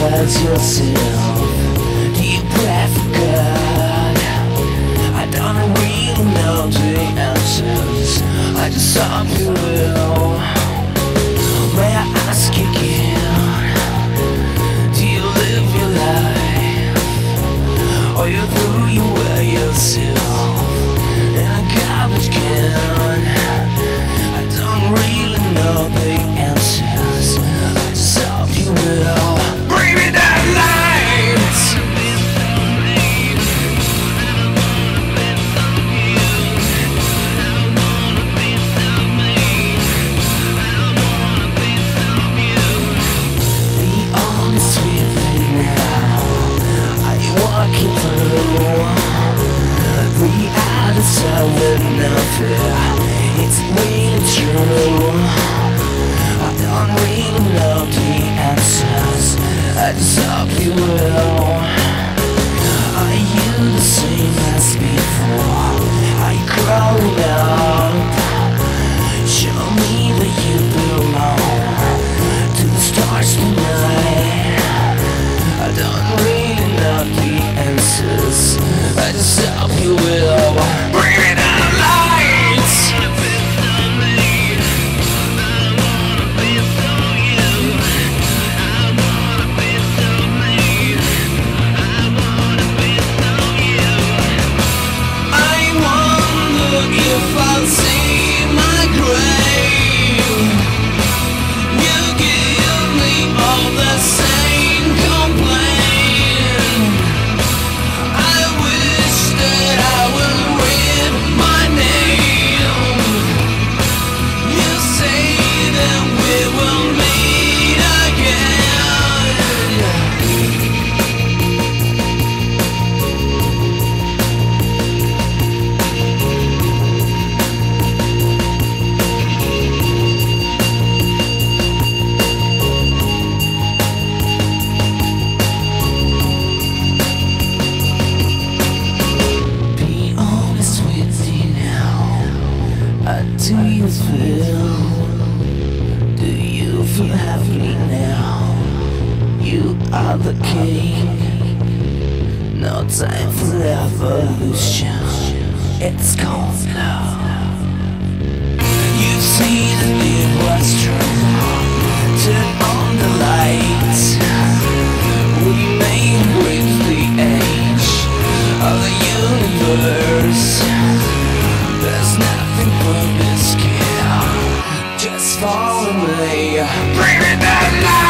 as yourself. Do you pray for God? I don't really know the answers, I just hope you will. May I ask you again, do you live your life, or you throw you away yourself in a garbage can? I don't really know the answers, I just hope you will. Bring me that light. Be honest with me now. Are you walking through the sun with no fear? It's really true. I don't really know the answers, I just hope you will. Are you the same as before? Are you growing up? Show me that you belong to the stars tonight. I don't really know the answers, I just hope you will. Bring me down lights. I wonder if I'll see my grave. You give me all the same complaint. I wish that I would read my name. You say that we will meet Be honest with me now. How do you feel? Do you feel happy now? You are the king. No time for revolution, it's gone now. You see that it was true. Turn on the lights. We may reach the edge of the universe. There's nothing but this scale. Just follow me. Bring me that light.